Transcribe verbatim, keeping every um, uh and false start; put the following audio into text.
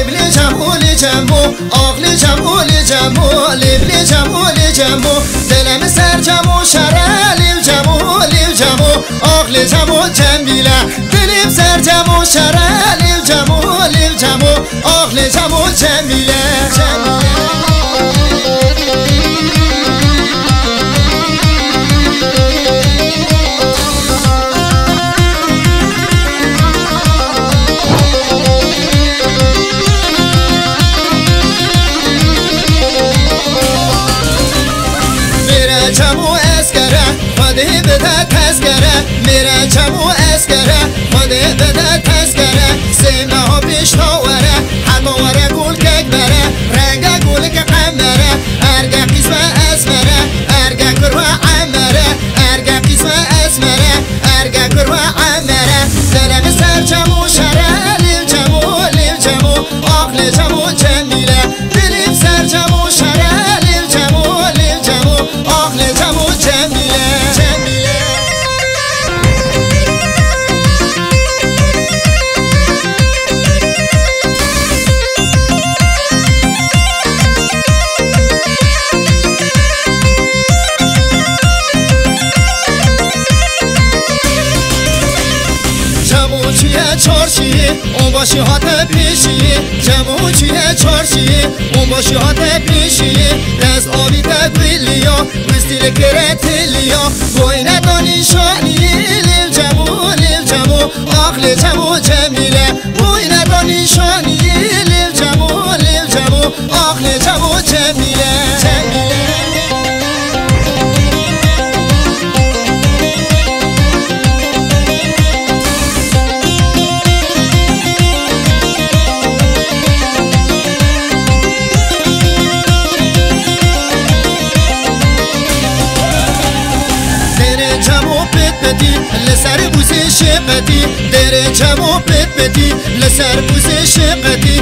لبلی جمو لجمو آقل جمو لجمو لبلی جمو لجمو دلم سر جمو شره لیو جمو لیو جمو آقل جمو جمیله دلم سر جمو شره لیو جمو لیو جمو آقل جمو جمیله جمو اسکره خواده بده تذکره میره جمو اسکره خواده بده تذکره سیمه ها پیش نوره حلما وره گل کک بره رنگ گل که قمره ارگه قیسم اسمره ارگه کرو عمره ارگه قیسم اسمره ارگه کرو عمره دلم سر جمو شره لیو جمو لیو جمو آقل جمو جمیله دلم سر جمو شره لیو جمو لیو جمو آقل جمو جمیله جمیله جمو چیه چارشیه اون باشی هات پیشیه جمو چیه چارشیه اون باشی هات پیشیه دست آبی تبیلیا وستیل کرتلیا گوینه دانی شانیه لیو جمو لیو جمو آقل جمو جمیله گوینه دانی شانیه لیو جمو لیو جمو آقل جمو جمیله جمیله لسر بوزه شقتی در جمو پت پتی لسر بوزه شقتی